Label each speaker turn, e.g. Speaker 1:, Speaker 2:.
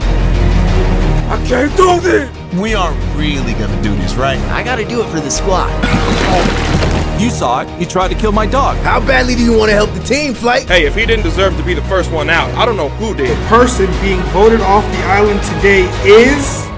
Speaker 1: I can't do this!
Speaker 2: We aren't really gonna do this, right?
Speaker 3: I gotta do it for the squad.
Speaker 4: You saw it. He tried to kill my dog.
Speaker 5: How badly do you want to help the team, Flight?
Speaker 1: Hey, if he didn't deserve to be the first one out, I don't know who did.
Speaker 6: The person being voted off the island today is...